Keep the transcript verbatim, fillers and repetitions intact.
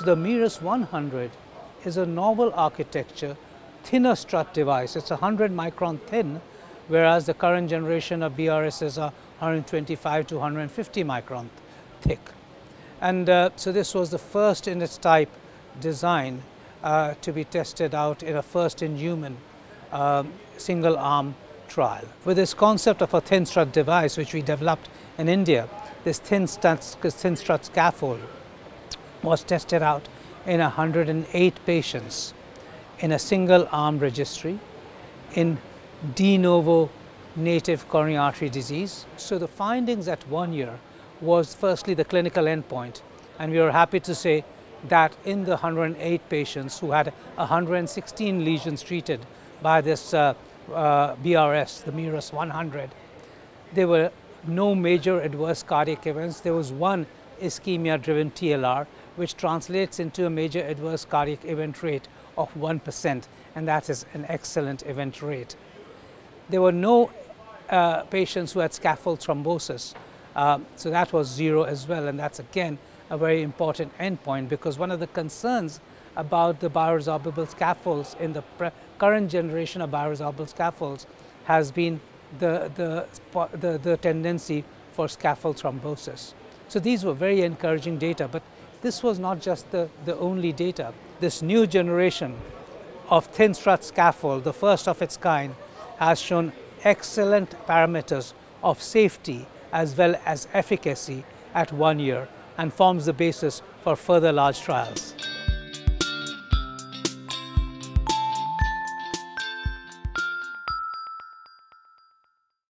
So the MERES one hundred is a novel architecture, thinner strut device. It's one hundred micron thin, whereas the current generation of B R Ss are one hundred twenty-five to one hundred fifty micron thick. And uh, so this was the first in its type design uh, to be tested out in a first in human um, single arm trial. With this concept of a thin strut device, which we developed in India, this thin strut, thin strut scaffold was tested out in one hundred eight patients in a single arm registry in de novo native coronary artery disease. So the findings at one year was firstly the clinical endpoint, and we were happy to say that in the one hundred eight patients who had one hundred sixteen lesions treated by this uh, uh, B R S, the MERES one hundred, there were no major adverse cardiac events. There was one ischemia driven T L R, which translates into a major adverse cardiac event rate of one percent, and that is an excellent event rate. There were no uh, patients who had scaffold thrombosis, uh, so that was zero as well, and that's again a very important endpoint, because one of the concerns about the bioresorbable scaffolds in the current generation of bioresorbable scaffolds has been the, the, the, the tendency for scaffold thrombosis. So these were very encouraging data, but this was not just the, the only data. This new generation of thin strut scaffold, the first of its kind, has shown excellent parameters of safety as well as efficacy at one year and forms the basis for further large trials.